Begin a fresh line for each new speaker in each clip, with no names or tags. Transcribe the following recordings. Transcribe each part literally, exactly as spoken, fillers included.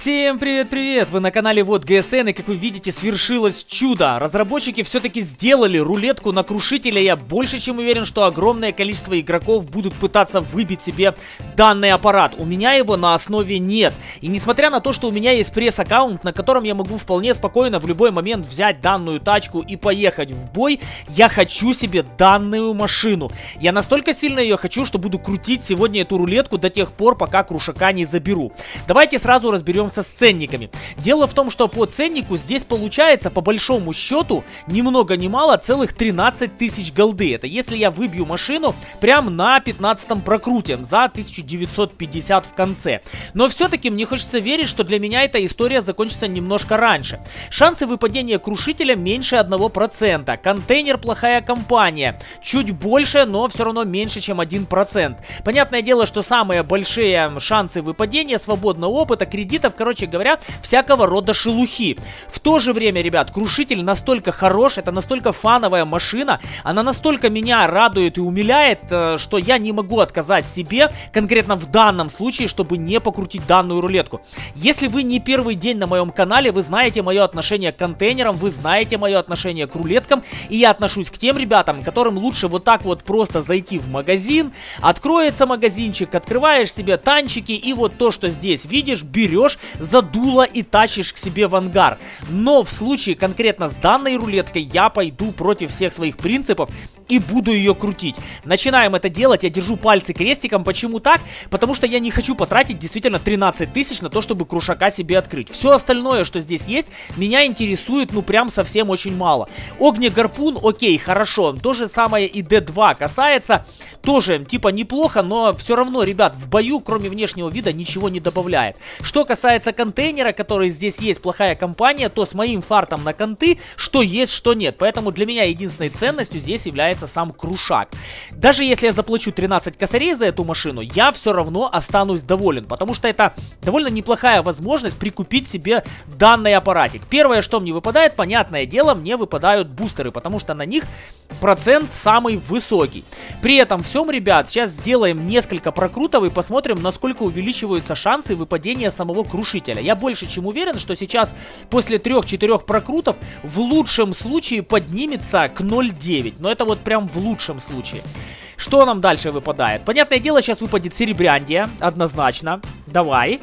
Всем привет-привет! Вы на канале Вот ГСН, и как вы видите, свершилось чудо. Разработчики все-таки сделали рулетку на крушителя. Я больше чем уверен, что огромное количество игроков будут пытаться выбить себе данный аппарат. У меня его на основе нет. И несмотря на то, что у меня есть пресс-аккаунт, на котором я могу вполне спокойно в любой момент взять данную тачку и поехать в бой, я хочу себе данную машину. Я настолько сильно ее хочу, что буду крутить сегодня эту рулетку до тех пор, пока крушака не заберу. Давайте сразу разберемся с ценниками. Дело в том, что по ценнику здесь получается, по большому счету, ни много ни мало, целых тринадцать тысяч голды. Это если я выбью машину прям на пятнадцатом прокруте за тысячу девятьсот пятьдесят в конце. Но все-таки мне хочется верить, что для меня эта история закончится немножко раньше. Шансы выпадения крушителя меньше одного процента. Контейнер плохая компания. Чуть больше, но все равно меньше, чем один процент. Понятное дело, что самые большие шансы выпадения, свободного опыта, кредитов, короче говоря, всякого рода шелухи. В то же время, ребят, крушитель настолько хорош, это настолько фановая машина, она настолько меня радует и умиляет, что я не могу отказать себе, конкретно в данном случае, чтобы не покрутить данную рулетку. Если вы не первый день на моем канале, вы знаете мое отношение к контейнерам, вы знаете мое отношение к рулеткам, и я отношусь к тем ребятам, которым лучше вот так вот просто зайти в магазин, откроется магазинчик, открываешь себе танчики, и вот то, что здесь видишь, берешь, задуло и тащишь к себе в ангар. Но в случае конкретно с данной рулеткой я пойду против всех своих принципов и буду ее крутить. Начинаем это делать, я держу пальцы крестиком. Почему так? Потому что я не хочу потратить действительно тринадцать тысяч на то, чтобы крушака себе открыть. Все остальное, что здесь есть, меня интересует, ну прям совсем очень мало. Огнегарпун, окей, хорошо. То же самое и дэ два касается. Тоже типа неплохо, но все равно, ребят, в бою, кроме внешнего вида, ничего не добавляет. Что касается контейнера, который здесь есть, плохая компания, то с моим фартом на конты, что есть, что нет. Поэтому для меня единственной ценностью здесь является сам крушак. Даже если я заплачу тринадцать косарей за эту машину, я все равно останусь доволен, потому что это довольно неплохая возможность прикупить себе данный аппаратик. Первое, что мне выпадает, понятное дело, мне выпадают бустеры, потому что на них процент самый высокий. При этом всем, ребят, сейчас сделаем несколько прокрутов и посмотрим, насколько увеличиваются шансы выпадения самого крушителя. Я больше чем уверен, что сейчас после трех-четырех прокрутов в лучшем случае поднимется к ноль целых девять. Но это вот прям в лучшем случае. Что нам дальше выпадает? Понятное дело, сейчас выпадет серебряндия, однозначно. Давай.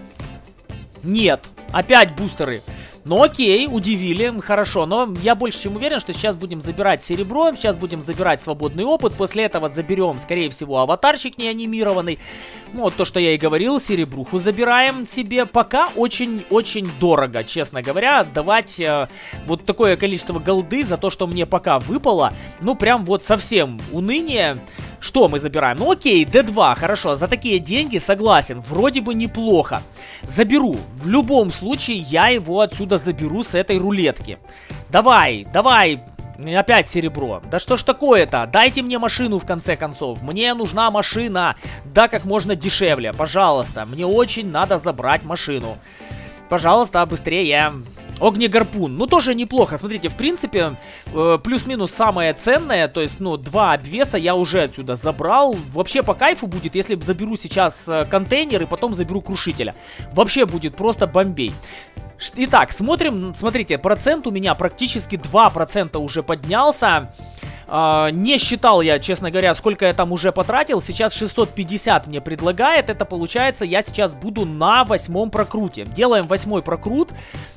Нет, опять бустеры. Ну окей, удивили, хорошо, но я больше чем уверен, что сейчас будем забирать серебро, сейчас будем забирать свободный опыт, после этого заберем, скорее всего, аватарчик неанимированный. Ну, вот то, что я и говорил, серебруху забираем себе. Пока очень-очень дорого, честно говоря, отдавать э, вот такое количество голды за то, что мне пока выпало, ну прям вот совсем уныние. Что мы забираем? Ну окей, дэ два, хорошо, за такие деньги согласен, вроде бы неплохо. Заберу, в любом случае я его отсюда заберу с этой рулетки. Давай, давай, опять серебро. Да что ж такое-то? Дайте мне машину в конце концов, мне нужна машина, да как можно дешевле, пожалуйста, мне очень надо забрать машину. Пожалуйста, быстрее. Огнегарпун, ну тоже неплохо, смотрите, в принципе, э, плюс-минус самое ценное, то есть, ну, два обвеса я уже отсюда забрал. Вообще по кайфу будет, если заберу сейчас э, контейнер и потом заберу крушителя. Вообще будет просто бомбей. Итак, смотрим, смотрите, процент у меня практически два процента уже поднялся. Uh, не считал я, честно говоря, сколько я там уже потратил. Сейчас шестьсот пятьдесят мне предлагает. Это получается, я сейчас буду на восьмом прокруте. Делаем восьмой прокрут.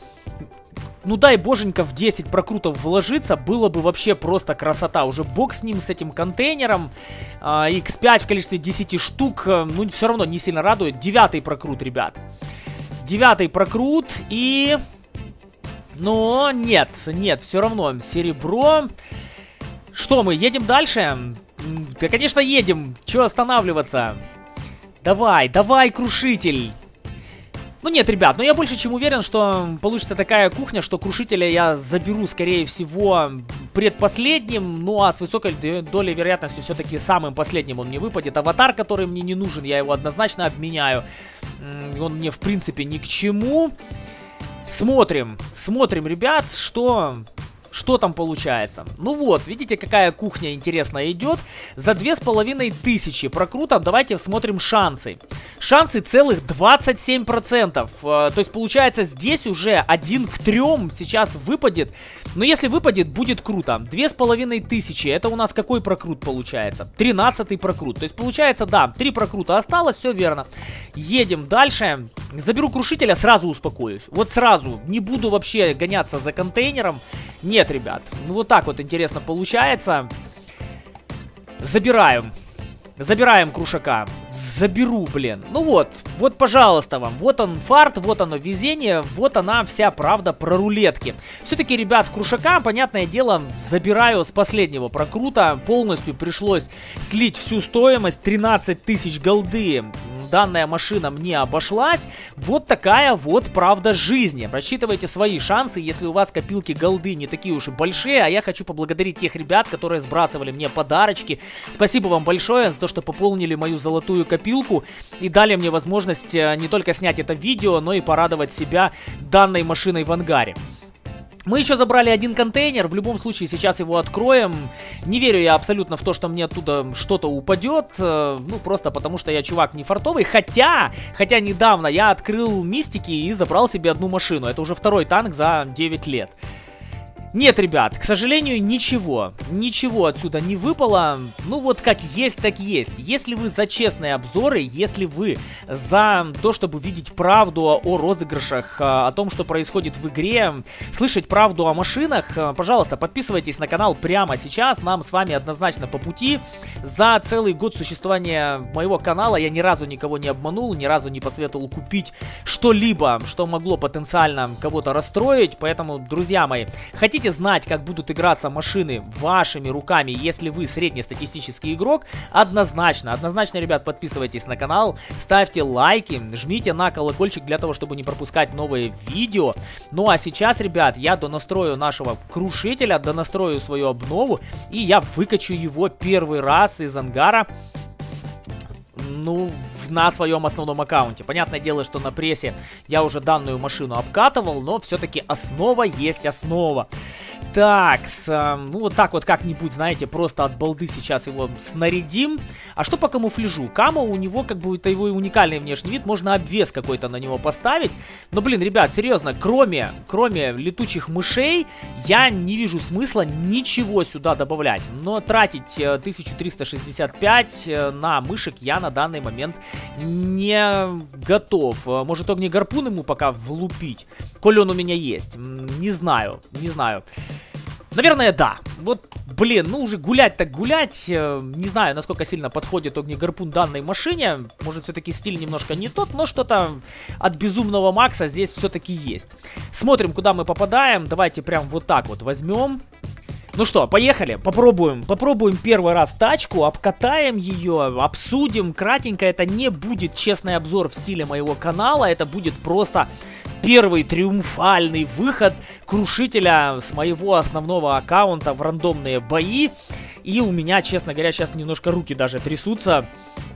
Ну дай боженька в десять прокрутов вложиться, было бы вообще просто красота. Уже бог с ним, с этим контейнером. uh, икс пять в количестве десяти штук, uh, ну все равно не сильно радует. Девятый прокрут, ребят. Девятый прокрут и... Но нет, нет, все равно серебро... Что мы, едем дальше? Да, конечно, едем. Чего останавливаться? Давай, давай, крушитель. Ну нет, ребят, но я больше чем уверен, что получится такая кухня, что крушителя я заберу, скорее всего, предпоследним. Ну а с высокой долей вероятности все-таки самым последним он мне выпадет. Аватар, который мне не нужен, я его однозначно обменяю. Он мне, в принципе, ни к чему. Смотрим, смотрим, ребят, что... Что там получается? Ну вот, видите, какая кухня интересная идет. За две с половиной тысячи прокрутов давайте смотрим шансы. Шансы целых двадцать семь процентов. То есть получается здесь уже один к трем сейчас выпадет. Но если выпадет, будет круто. Две с половиной тысячи. Это у нас какой прокрут получается? Тринадцатый прокрут. То есть получается, да, три прокрута осталось, все верно. Едем дальше. Заберу крушителя, сразу успокоюсь. Вот сразу. Не буду вообще гоняться за контейнером. Нет, ребят. Ну вот так вот интересно получается. Забираем. Забираем крушака. Заберу, блин. Ну вот, вот, пожалуйста вам. Вот он фарт, вот оно везение, вот она вся правда про рулетки. Все-таки, ребят, крушака, понятное дело, забираю с последнего прокрута. Полностью пришлось слить всю стоимость. тринадцать тысяч голды. Данная машина мне обошлась. Вот такая вот правда жизни. Рассчитывайте свои шансы, если у вас копилки голды не такие уж и большие. А я хочу поблагодарить тех ребят, которые сбрасывали мне подарочки. Спасибо вам большое за то, что пополнили мою золотую копилку и дали мне возможность не только снять это видео, но и порадовать себя данной машиной в ангаре. Мы еще забрали один контейнер, в любом случае сейчас его откроем. Не верю я абсолютно в то, что мне оттуда что-то упадет, ну просто потому что я чувак не фартовый. Хотя, хотя недавно я открыл мистики и забрал себе одну машину. Это уже второй танк за девять лет. Нет, ребят, к сожалению, ничего, ничего отсюда не выпало. Ну вот как есть, так есть. Если вы за честные обзоры, если вы за то, чтобы видеть правду о розыгрышах, о том, что происходит в игре, слышать правду о машинах, пожалуйста, подписывайтесь на канал прямо сейчас. Нам с вами однозначно по пути. За целый год существования моего канала я ни разу никого не обманул, ни разу не посоветовал купить что-либо, что могло потенциально кого-то расстроить. Поэтому, друзья мои, хотите знать, как будут играться машины вашими руками, если вы среднестатистический игрок, однозначно, однозначно, ребят, подписывайтесь на канал, ставьте лайки, жмите на колокольчик для того, чтобы не пропускать новые видео. Ну а сейчас, ребят, я донастрою нашего крушителя, донастрою свою обнову, и я выкачу его первый раз из ангара, ну, на своем основном аккаунте. Понятное дело, что на прессе я уже данную машину обкатывал, но все-таки основа есть основа. Так, э, ну вот так вот как-нибудь, знаете, просто от балды сейчас его снарядим. А что по камуфляжу? Камо у него как бы это его уникальный внешний вид, можно обвес какой-то на него поставить. Но, блин, ребят, серьезно, кроме, кроме летучих мышей, я не вижу смысла ничего сюда добавлять. Но тратить э, тысячу триста шестьдесят пять э, на мышек я на данный момент не готов. Может, огнегарпун ему пока влупить, коли он у меня есть. Не знаю, не знаю. Наверное, да. Вот, блин, ну уже гулять так гулять. Не знаю, насколько сильно подходит огнегарпун данной машине. Может, все-таки стиль немножко не тот, но что-то от безумного Макса здесь все-таки есть. Смотрим, куда мы попадаем. Давайте прям вот так вот возьмем. Ну что, поехали, попробуем, попробуем первый раз тачку, обкатаем ее, обсудим, кратенько. Это не будет честный обзор в стиле моего канала, это будет просто первый триумфальный выход крушителя с моего основного аккаунта в рандомные бои. И у меня, честно говоря, сейчас немножко руки даже трясутся.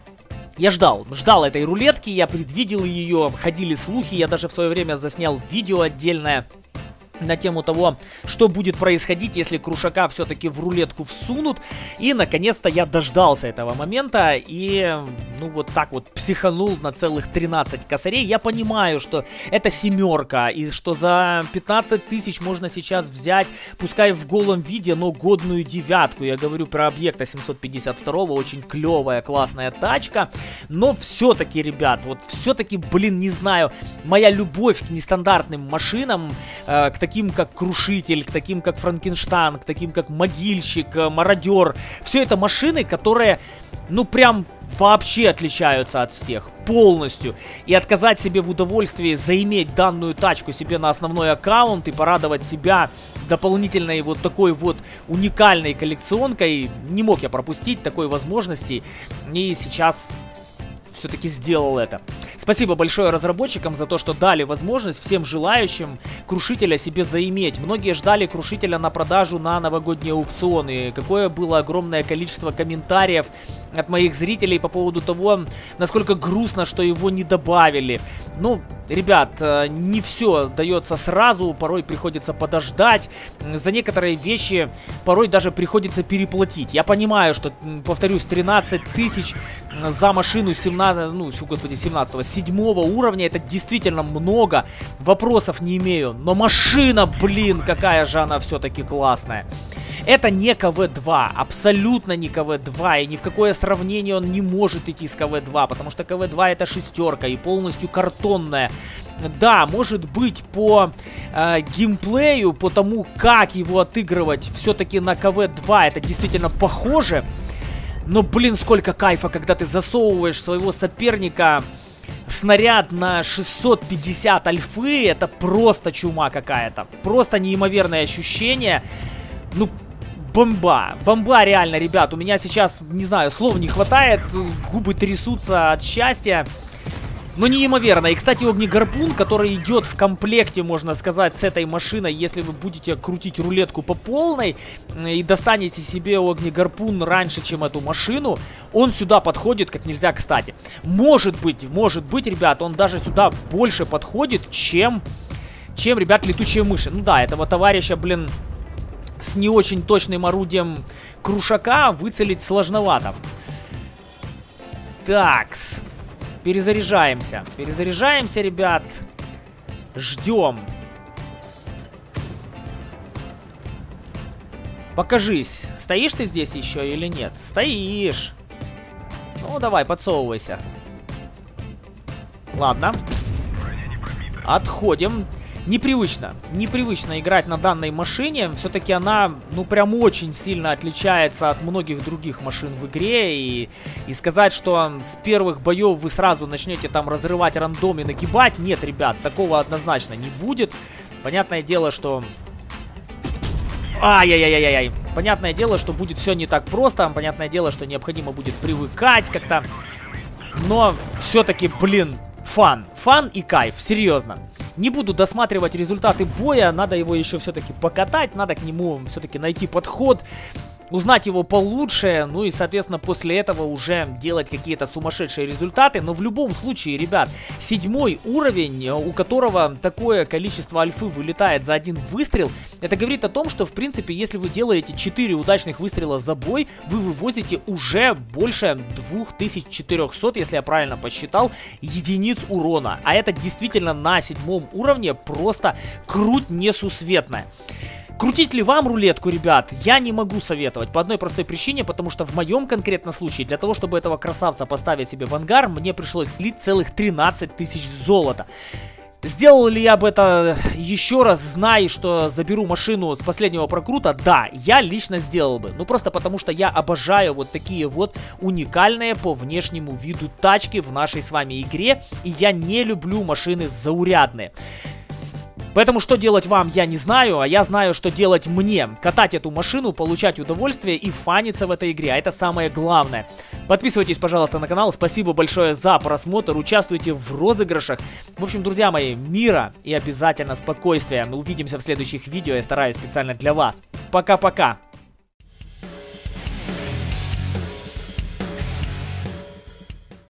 Я ждал, ждал этой рулетки, я предвидел ее, ходили слухи, я даже в свое время заснял видео отдельное на тему того, что будет происходить, если крушака все-таки в рулетку всунут. И, наконец-то, я дождался этого момента и, ну, вот так вот психанул на целых тринадцать косарей. Я понимаю, что это семерка, и что за пятнадцать тысяч можно сейчас взять, пускай в голом виде, но годную девятку. Я говорю про объекта семьсот пятьдесят два, очень клевая, классная тачка. Но все-таки, ребят, вот все-таки, блин, не знаю, моя любовь к нестандартным машинам, э, к таким таким как Крушитель, к таким как Франкенштейн, к таким как Могильщик, Мародер. Все это машины, которые, ну, прям вообще отличаются от всех. Полностью. И отказать себе в удовольствии заиметь данную тачку себе на основной аккаунт и порадовать себя дополнительной вот такой вот уникальной коллекционкой не мог я пропустить такой возможности. И сейчас все-таки сделал это. Спасибо большое разработчикам за то, что дали возможность всем желающим Крушителя себе заиметь. Многие ждали Крушителя на продажу на новогодние аукционы. Какое было огромное количество комментариев от моих зрителей по поводу того, насколько грустно, что его не добавили. Ну, ребят, не все дается сразу, порой приходится подождать. За некоторые вещи порой даже приходится переплатить. Я понимаю, что, повторюсь, тринадцать тысяч за машину семнадцатого, ну, господи, семнадцатого, седьмого уровня, это действительно много. Вопросов не имею. Но машина, блин, какая же она все-таки классная. Это не ка вэ два, абсолютно не ка вэ два, и ни в какое сравнение он не может идти с ка вэ два, потому что ка вэ два это шестерка и полностью картонная. Да, может быть, по э, геймплею, по тому, как его отыгрывать, все-таки на ка вэ два это действительно похоже. Но, блин, сколько кайфа, когда ты засовываешь своего соперника снаряд на шестьсот пятьдесят альфы, это просто чума какая-то. Просто неимоверное ощущение. Ну, бомба. Бомба реально, ребят. У меня сейчас, не знаю, слов не хватает. Губы трясутся от счастья. Но неимоверно. И, кстати, огнегарпун, который идет в комплекте, можно сказать, с этой машиной, если вы будете крутить рулетку по полной и достанете себе огнегарпун раньше, чем эту машину, он сюда подходит как нельзя кстати. Может быть, может быть, ребят, он даже сюда больше подходит, чем, чем, ребят, летучие мыши. Ну да, этого товарища, блин, с не очень точным орудием крушака выцелить сложновато. Такс. Перезаряжаемся. Перезаряжаемся, ребят. Ждем. Покажись. Стоишь ты здесь еще или нет? Стоишь. Ну, давай, подсовывайся. Ладно. Отходим. Непривычно. Непривычно играть на данной машине. Все-таки она, ну, прям очень сильно отличается от многих других машин в игре. И, и сказать, что с первых боев вы сразу начнете там разрывать рандом и нагибать. Нет, ребят, такого однозначно не будет. Понятное дело, что... Ай-яй-яй-яй-яй. Понятное дело, что будет все не так просто. Понятное дело, что необходимо будет привыкать как-то. Но все-таки, блин, фан. Фан и кайф, серьезно. Не буду досматривать результаты боя, надо его еще все-таки покатать, надо к нему все-таки найти подход, узнать его получше, ну и, соответственно, после этого уже делать какие-то сумасшедшие результаты. Но в любом случае, ребят, седьмой уровень, у которого такое количество альфы вылетает за один выстрел, это говорит о том, что, в принципе, если вы делаете четыре удачных выстрела за бой, вы вывозите уже больше двух тысяч четырёхсот, если я правильно посчитал, единиц урона. А это действительно на седьмом уровне просто круть несусветная. Крутить ли вам рулетку, ребят, я не могу советовать по одной простой причине, потому что в моем конкретном случае, для того, чтобы этого красавца поставить себе в ангар, мне пришлось слить целых тринадцать тысяч золота. Сделал ли я бы это еще раз, зная, что заберу машину с последнего прокрута? Да, я лично сделал бы. Ну просто потому, что я обожаю вот такие вот уникальные по внешнему виду тачки в нашей с вами игре. И я не люблю машины заурядные. Поэтому что делать вам, я не знаю, а я знаю, что делать мне. Катать эту машину, получать удовольствие и фаниться в этой игре, а это самое главное. Подписывайтесь, пожалуйста, на канал, спасибо большое за просмотр, участвуйте в розыгрышах. В общем, друзья мои, мира и обязательно спокойствия. Мы увидимся в следующих видео, я стараюсь специально для вас. Пока-пока.